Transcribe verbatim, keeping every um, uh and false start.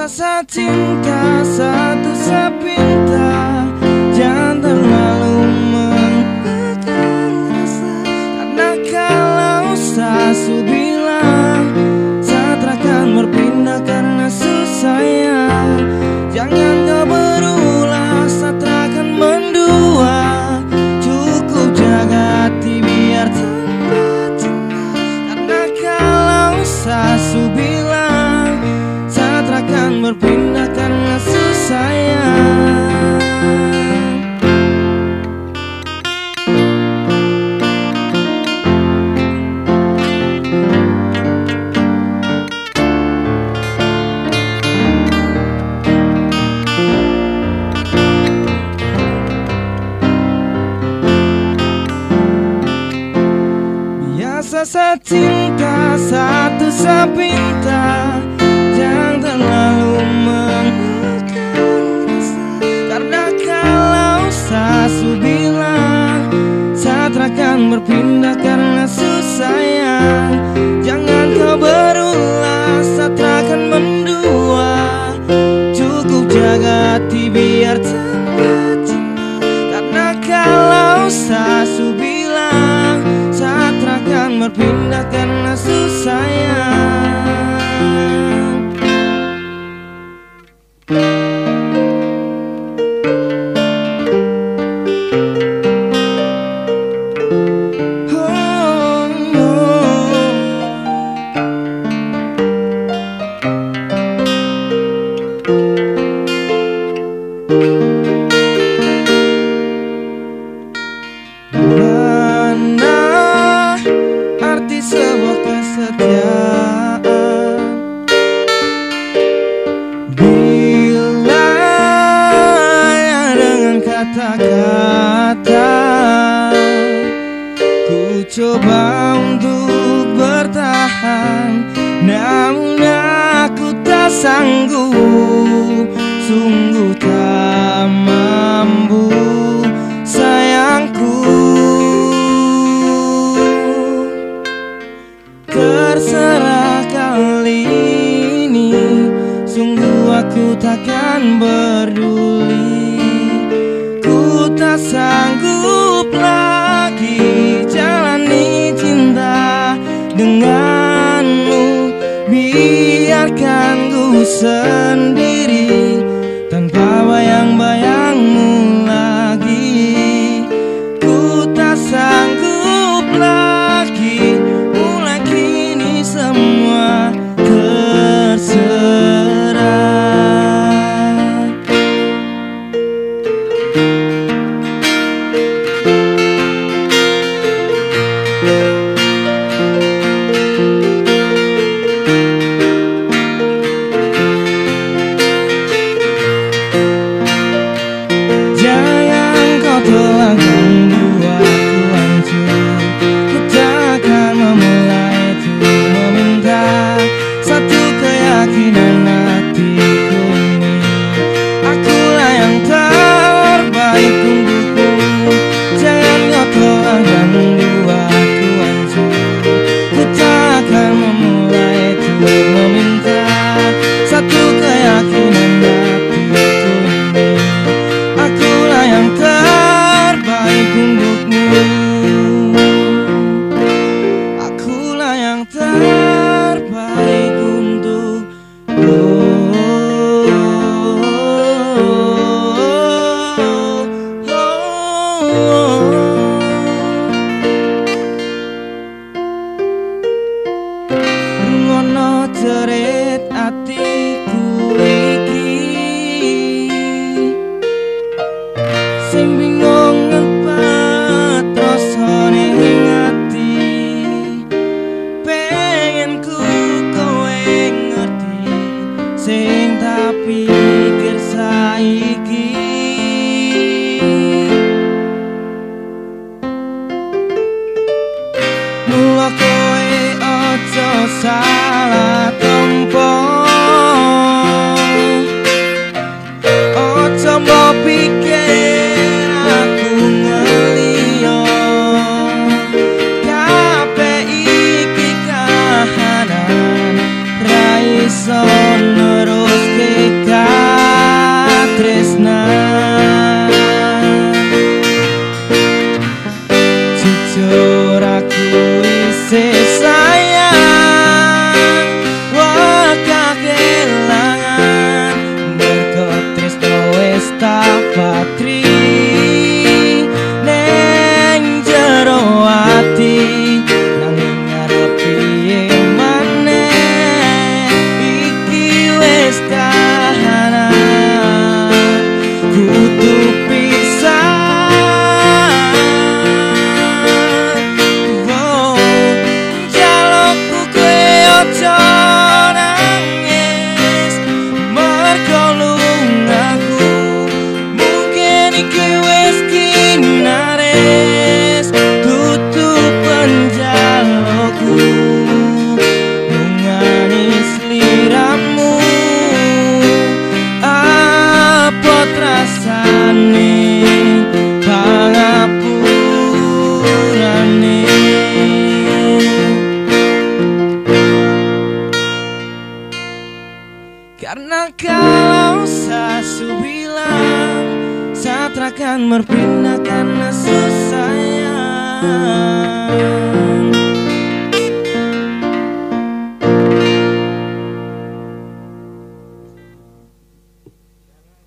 Rasa cinta satu sepinta, jangan terlalu mengekang rasa. Karena kalau sasu bilang saat akan berpindah karena susah ya, jangan kau berulah saat akan mendua. Cukup jaga hati biar tanpa cinta. Karena kalau sasu bilang saat akan berpindah karena susah ya. Biasa cinta satu sepinta, jangan terlalu mengekang rasa. Karena kalau sasu bilang saat akan berpindah karena susah ya, jangan kau berulah saat akan mendua. Cukup jaga hati biar tanpa cinta. Karena kalau sasu bilang saat akan berpindah karena susah ya. Mana arti sebuah kesetiaan bila ya dengan kata-kata ku coba untuk bertahan, namun aku tak sanggup, sungguh tak mampu sayangku. Terserah kali ini, sungguh aku takkan peduli. Ku tak sanggup lagi jalani cinta denganmu. Biarkan ku sendiri tanpa bayang-bayangmu lagi. Ku tak sanggup lagi, mulai kini semua terserah. Jangan kau telah membuatku hancur. Ku takkan memulai untuk meminta satu keyakinan hatiku ini. Akulah yang terbaik untukmu. Jangan kau telah membuatku hancur. Ku takkan memulai untuk meminta satu keyakinan hatiku ini. Akulah yang terbaik untukmu. Akulah yang terbaik untukmu. Rungono jerit atiku iki, sing bingung ngepet rasane ing ati. Pengen ku kowe ngerti sing tak pikir saiki. Mula kowe aja salah tempo, aja mbok pikir aku ngeliyo. Kabeh iki kahanan ra iso neruske takkan berpindah karena susah sayang.